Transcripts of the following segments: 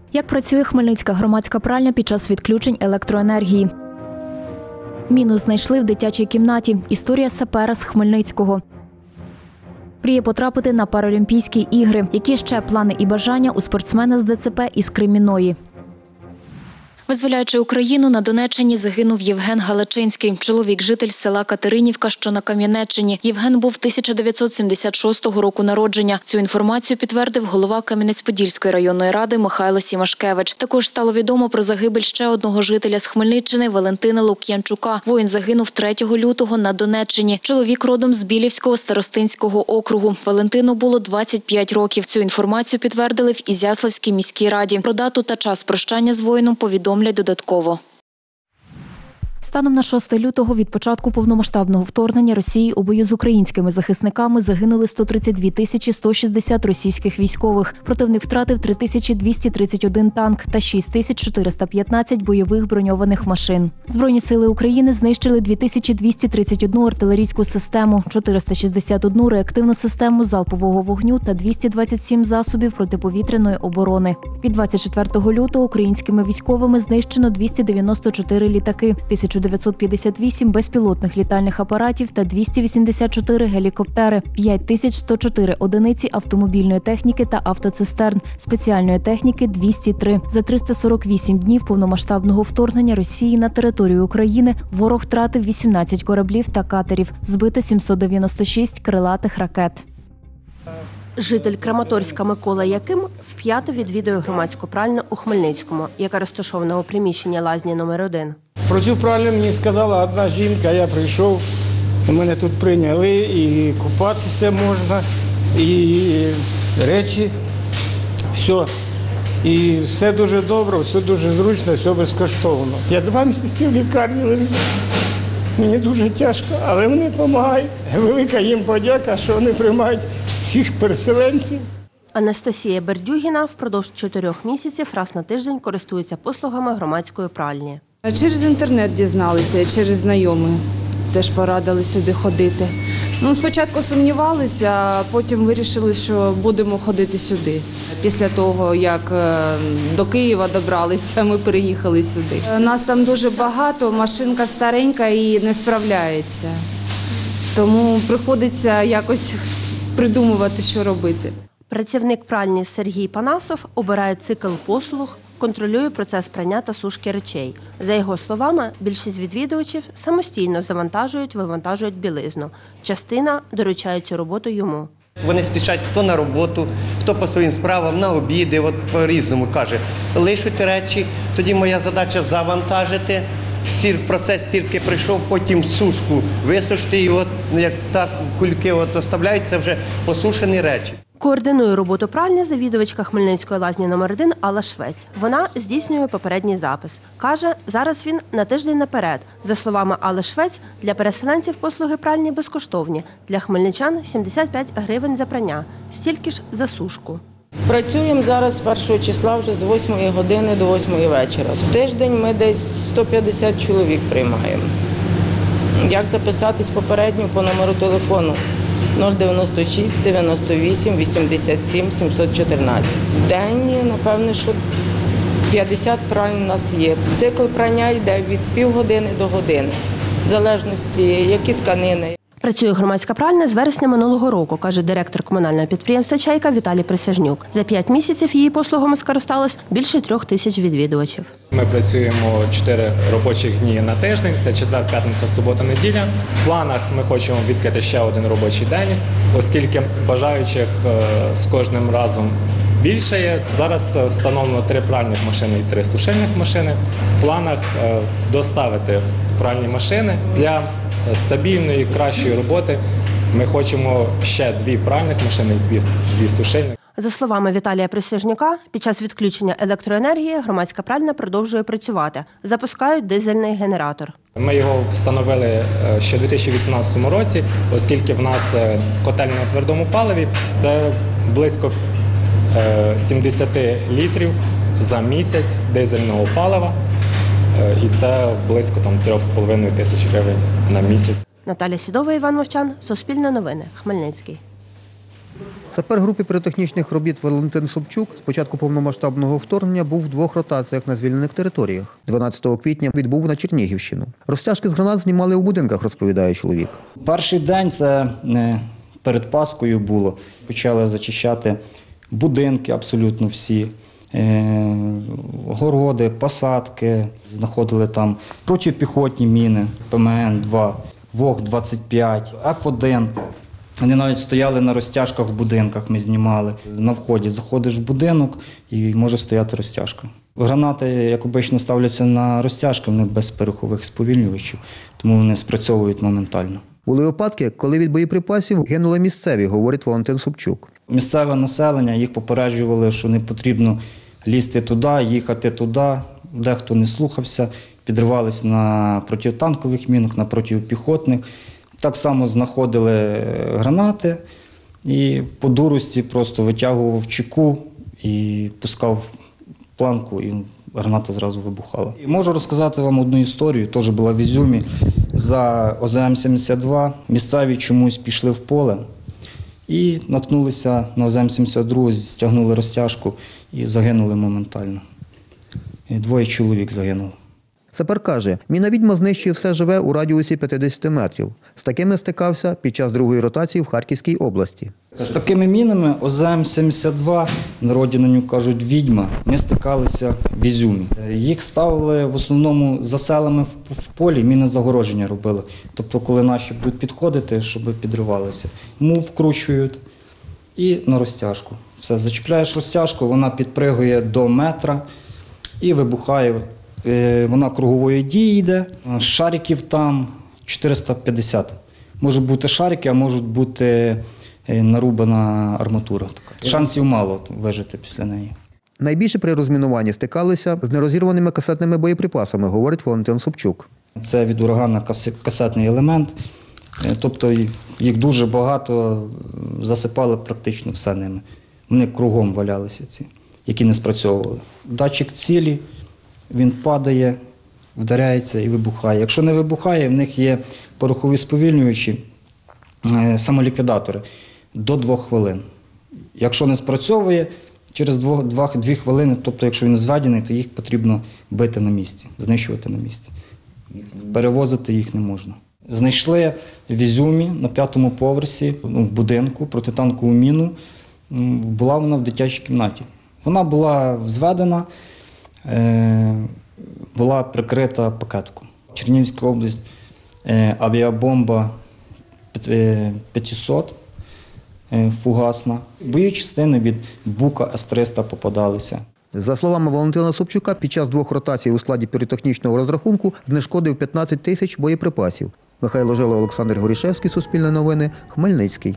Як працює Хмельницька громадська пральня під час відключень електроенергії? Міну знайшли в дитячій кімнаті. Історія сапера з Хмельницького. Мріє потрапити на Паралімпійські ігри. Які ще плани і бажання у спортсмена з ДЦП із Кремінної? Визволяючи Україну, на Донеччині загинув Євген Галичинський. Чоловік – житель села Катеринівка, що на Кам'янеччині. Євген був 1976 року народження. Цю інформацію підтвердив голова Кам'янець-Подільської районної ради Михайло Сімашкевич. Також стало відомо про загибель ще одного жителя з Хмельниччини – Валентина Лук'янчука. Воїн загинув 3 лютого на Донеччині. Чоловік родом з Білівського старостинського округу. Валентину було 25 років. Цю інформацію підтвердили в Ізяславській міській раді. Про дату та час прощання з воїном повідомили додатково. Станом на 6 лютого від початку повномасштабного вторгнення Росії у бою з українськими захисниками загинули 132 160 російських військових. Противник втратив 3231 танк та 6415 бойових броньованих машин. Збройні сили України знищили 2231 артилерійську систему, 461 реактивну систему залпового вогню та 227 засобів протиповітряної оборони. Від 24 лютого українськими військовими знищено 294 літаки, 1958 безпілотних літальних апаратів та 284 гелікоптери, 5104 одиниці автомобільної техніки та автоцистерн, спеціальної техніки – 203. За 348 днів повномасштабного вторгнення Росії на територію України ворог втратив 18 кораблів та катерів, збито 796 крилатих ракет. Житель Краматорська Микола Яким вп'яте відвідує громадську пральню у Хмельницькому, яка розташована у приміщенні лазні номер 1. Про цю пральню мені сказала одна жінка, я прийшов, мене тут прийняли, і купатися можна, і речі, все. І все дуже добре, все дуже зручно, все безкоштовно. Я 2 місяці в лікарні лежу. Мені дуже тяжко, але вони допомагають. Велика їм подяка, що вони приймають всіх переселенців. Анастасія Бердюгіна впродовж 4 місяців раз на тиждень користується послугами громадської пральні. Через інтернет дізналися, через знайомих теж порадили сюди ходити. Спочатку сумнівалися, а потім вирішили, що будемо ходити сюди. Після того, як до Києва добралися, ми переїхали сюди. Нас там дуже багато, машинка старенька і не справляється. Тому приходиться якось придумувати, що робити. Працівник пральні Сергій Панасов обирає цикл послуг, контролює процес прання та сушки речей. За його словами, більшість відвідувачів самостійно вивантажують білизну. Частина доручає цю роботу йому. Вони спішать хто на роботу, хто по своїм справам, на обіди, по-різному каже. Лишуть речі, тоді моя задача завантажити. Процес стільки прийшов, потім сушку висушити, і як так кульки оставляють, це вже посушені речі. Координує роботу пральні завідувачка Хмельницької лазні номер 1 Алла Швець. Вона здійснює попередній запис. Каже, зараз він на тиждень наперед. За словами Алли Швець, для переселенців послуги пральні безкоштовні. Для хмельничан – 75 гривень за прання, стільки ж за сушку. Працюємо зараз з 1 числа вже з 8 години до 8 вечора. В тиждень ми десь 150 чоловік приймаємо. Як записатись попередньо по номеру телефону? 096 98 87 714. В день, напевно, що 50 пральń у нас є. Цикл прання йде від півгодини до години, в залежності, які тканини. Працює громадська пральня з вересня минулого року, каже директор комунального підприємства «Чайка» Віталій Присяжнюк. За 5 місяців її послугами скористалось більше 3000 відвідувачів. Ми працюємо 4 робочих дні на тиждень, це четвер, п'ятниця, субота, неділя. В планах ми хочемо відкрити ще 1 робочий день, оскільки бажаючих з кожним разом більше є. Зараз встановлено 3 пральних машини і 3 сушильних машини. В планах доставити пральні машини для стабільної, кращої роботи. Ми хочемо ще 2 пральних машини і 2 сушильних. За словами Віталія Присяжнюка, під час відключення електроенергії громадська пральня продовжує працювати. Запускають дизельний генератор. Ми його встановили ще у 2018 році, оскільки в нас котельня на твердому паливі. Це близько 70 літрів за місяць дизельного палива. І це близько 3,5 тисяч гривень на місяць. Наталя Сідова, Іван Мовчан, Суспільне новини, Хмельницький. Сапер групи піротехнічних робіт Валентин Собчук з початку повномасштабного вторгнення був в 2 ротаціях на звільнених територіях. 12 квітня відбув на Чернігівщину. Розтяжки з гранат знімали у будинках, розповідає чоловік. Перший день це перед Паскою було. Почали зачищати будинки абсолютно всі, городи, посадки. Знаходили там протипіхотні міни, ПМН-2, ВОГ-25, Ф1. Вони навіть стояли на розтяжках в будинках, ми знімали. На вході заходиш в будинок і може стояти розтяжка. Гранати, як обично, ставляться на розтяжки, вони без порохових сповільнювачів, тому вони спрацьовують моментально. Були випадки, коли від боєприпасів гинули місцеві, говорить Валентин Собчук. Місцеве населення, їх попереджували, що не потрібно лізти туди, їхати туди. Дехто не слухався, підривалися на протитанкових мінах, на протипіхотних. Так само знаходили гранати і по дурості просто витягував чеку і пускав планку, і граната зразу вибухала. І можу розказати вам одну історію, теж була в Ізюмі. За ОЗМ-72 місцеві чомусь пішли в поле і наткнулися на ОЗМ-72, стягнули розтяжку і загинули моментально. І 2 чоловік загинуло. Сапер каже, міна-відьма знищує все живе у радіусі 50 метрів. З такими стикався під час 2-ї ротації в Харківській області. З такими мінами ОЗМ-72, в народі на нього кажуть відьма, ми стикалися в Ізюмі. Їх ставили в основному за селами в полі, мінозагородження робили. Тобто, коли наші будуть підходити, щоб підривалися. Мув вкручують і на розтяжку. Все, зачіпляєш розтяжку, вона підпригує до метра і вибухає. Вона кругової дії йде, шариків там 450. Можуть бути шарики, а можуть бути нарубана арматура. Шансів мало вижити після неї. Найбільше при розмінуванні стикалися з нерозірваними касетними боєприпасами, говорить Валентин Собчук. Це від урагана касетний елемент, тобто їх дуже багато, засипали практично все ними. Вони кругом валялися ці, які не спрацьовували. Датчик цілі, він падає, вдаряється і вибухає. Якщо не вибухає, в них є порохові сповільнювачі, самоліквідатори до 2 хвилин. Якщо не спрацьовує, через 2 хвилини, тобто якщо він зведений, то їх потрібно бити на місці, знищувати на місці. Перевозити їх не можна. Знайшли в Ізюмі на 5-му поверсі в будинку протитанкову міну. Була вона в дитячій кімнаті. Вона була зведена, була прикрита пакетком. Чернігівська область, авіабомба 500 фугасна. Бойові частини від Бука С-300 попадалися. За словами Валентина Собчука, під час 2 ротацій у складі піротехнічного розрахунку знешкодив 15 тисяч боєприпасів. Михайло Жило, Олександр Горішевський, Суспільне новини, Хмельницький.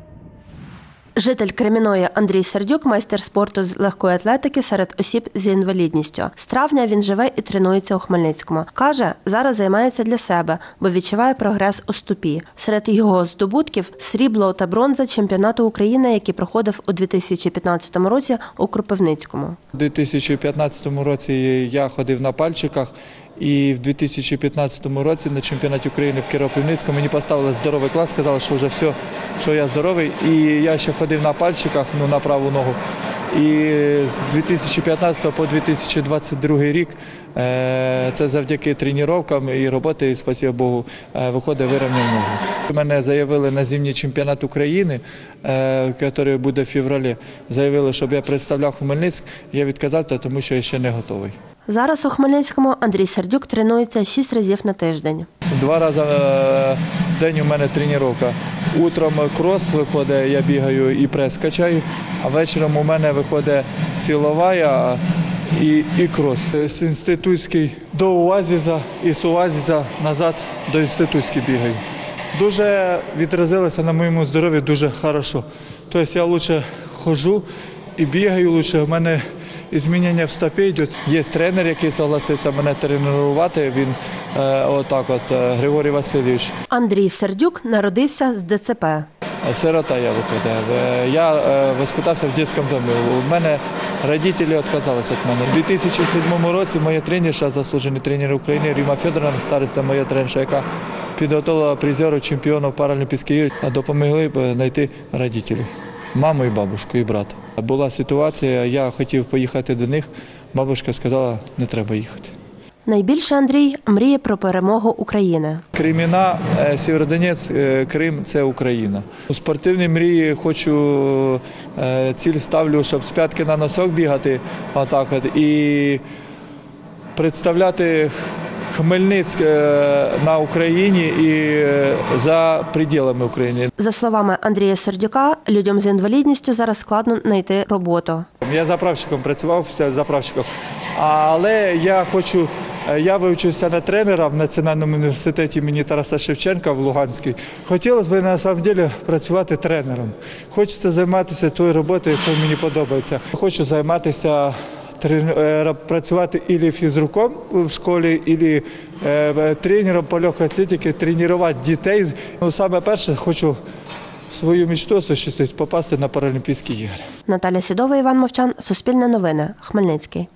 Житель Креміної Андрій Сердюк – майстер спорту з легкої атлетики серед осіб з інвалідністю. З травня він живе і тренується у Хмельницькому. Каже, зараз займається для себе, бо відчуває прогрес у стопі. Серед його здобутків – срібло та бронза чемпіонату України, який проходив у 2015 році у Кропивницькому. У 2015 році я ходив на пальчиках. І в 2015 році на чемпіонаті України в Кропивницькому мені поставили здоровий клас, сказали, що вже все, що я здоровий. І я ще ходив на пальчиках, на праву ногу. І з 2015 по 2022 рік, це завдяки тренуванням і роботі, спасибо Богу, виходить, вирівняв ногу. Мене заявили на зимній чемпіонат України, який буде в февралі. Заявили, щоб я представляв Хмельницьк. Я відказав, тому що я ще не готовий. Зараз у Хмельницькому Андрій Сердюк тренується 6 разів на тиждень. 2 рази в день у мене тренування. Утром крос виходить, я бігаю і прес качаю, а вечором у мене виходить силова і крос. З інститутської до Оазіса і з Оазіса назад до інститутської бігаю. Дуже відразилося на моєму здоров'ї дуже добре. Тобто я краще ходжу і бігаю краще. У мене змінення в стопі йдуть. Є тренер, який согласився мене тренувати, він Григорій Васильович. Андрій Сердюк народився з ДЦП. Сирота я виходив. Я воспитався в дитячому домі. У мене батьки відказалися від мене. У 2007 році моя тренерша, заслужений тренер України Рима Федоровна, стариця моя тренерша, яка підготувала призерів, чемпіонів Паралімпійських ігор, допомогли знайти батьків. маму і бабушку, і брата. Була ситуація, я хотів поїхати до них, бабушка сказала, не треба їхати. Найбільше Андрій мріє про перемогу України. Креміна, Сєвєродонецьк, Крим – це Україна. У спортивній мрії хочу, ціль ставлю, щоб з п'ятки на носок бігати, отак от, і представляти Хмельницьк на Україні і за пределами України. За словами Андрія Сердюка, людям з інвалідністю зараз складно знайти роботу. Я заправщиком працював, заправщиком, але я вивчився на тренера в Національному університеті імені Тараса Шевченка в Луганській. Хотілося б, на самом деле, працювати тренером. Хочеться займатися тою роботою, яка мені подобається. Хочу займатися, працювати або фізруком в школі, або тренером по легкій атлетиці, тренувати дітей. Саме перше, хочу свою мечту осуществити – попасти на Паралімпійські ігри. Наталя Сідова, Іван Мовчан, Суспільне новини, Хмельницький.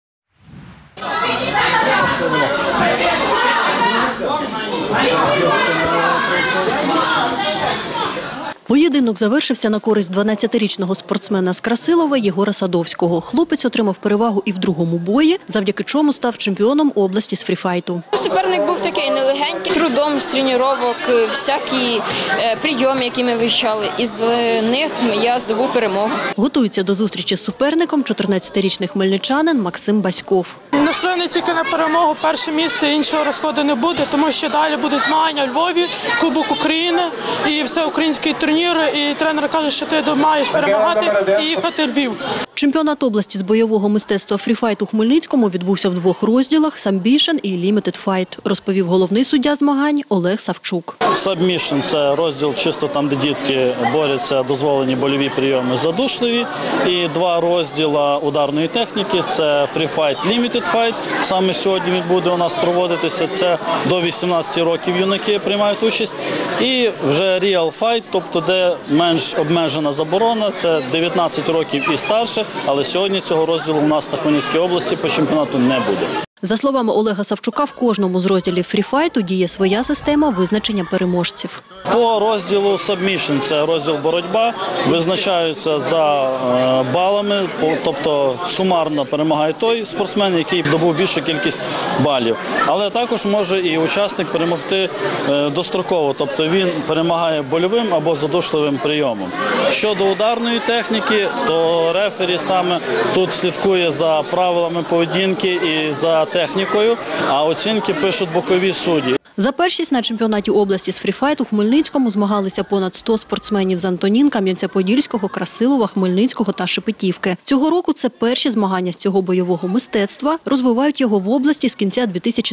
Поєдинок завершився на користь 12-річного спортсмена з Красилова Єгора Садовського. Хлопець отримав перевагу і в другому бої, завдяки чому став чемпіоном області з фріфайту. Суперник був такий нелегенький, трудом з тренувань, всякі прийоми, які ми вивчали. Із них я здобув перемогу. Готується до зустрічі з суперником 14-річний хмельничанин Максим Баськов. Настроєний тільки на перемогу, перше місце, іншого розходу не буде, тому що далі буде змагання у Львові, Кубок України і всеукраїнський турнір. І тренер каже, що ти маєш перемагати і їхати в Львів. Чемпіонат області з бойового мистецтва фріфайт у Хмельницькому відбувся в двох розділах – «Самбішн» і «Лімітед файт», розповів головний суддя змагань Олег Савчук. «Сабмішн» – це розділ чисто там, де дітки борються, дозволені больові прийоми задушливі. І два розділи ударної техніки – це фріфайт, «Лімітед файт». Саме сьогодні він буде у нас проводитися. Це до 18 років юнаки приймають участь. І вже «Ріал файт», тобто де менш обмежена заборона, це 19 років і старше. Але сьогодні цього розділу у нас на Хмельницькій області по чемпіонату не буде. За словами Олега Савчука, в кожному з розділів фріфайту діє своя система визначення переможців. По розділу «Сабмішн» – це розділ боротьба, визначаються за балами, тобто сумарно перемагає той спортсмен, який здобув більшу кількість балів. Але також може і учасник перемогти достроково, тобто він перемагає больовим або задушливим прийомом. Щодо ударної техніки, то рефері саме тут слідкує за правилами поведінки і за технікою, а оцінки пишуть бокові судді. За першість на чемпіонаті області з фріфайту у Хмельницькому змагалися понад 100 спортсменів з Антонін, Кам'янця-Подільського, Красилова, Хмельницького та Шепетівки. Цього року це перші змагання з цього бойового мистецтва. Розвивають його в області з кінця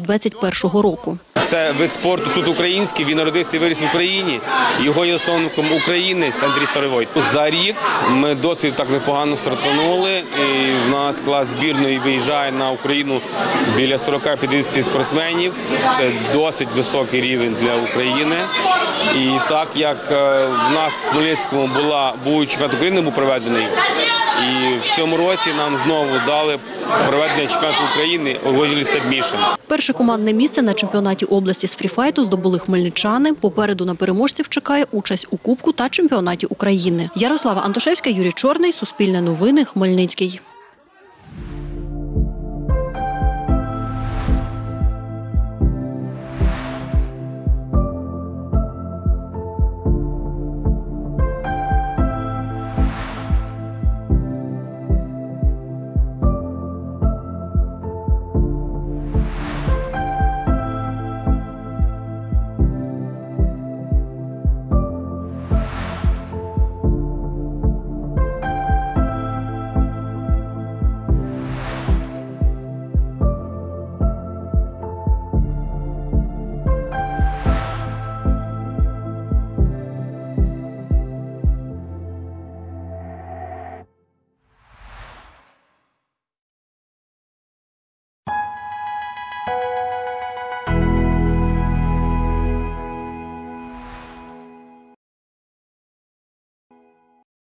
2021 року. Це вид спорту суто український, він народився і виріс в Україні. Його є засновником українець Андрій Старовой. За рік ми досить так непогано стартанули. І в нас клас збірної виїжджає на Україну біля 40-50 спортсменів. Це досить високий рівень для України. І так як в нас в Хмельницькому був чемпіонат України був проведений, і в цьому році нам знову дали проведення чемпіонату України у розділі «Сабмішн». Перше командне місце на чемпіонаті області з фріфайту здобули хмельничани. Попереду на переможців чекає участь у Кубку та чемпіонаті України. Ярослава Антошевська, Юрій Чорний, Суспільне новини, Хмельницький.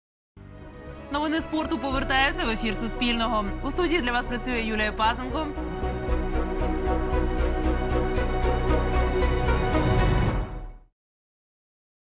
Новини спорту повертаються в ефір Суспільного. У студії для вас працює Юлія Пазенко.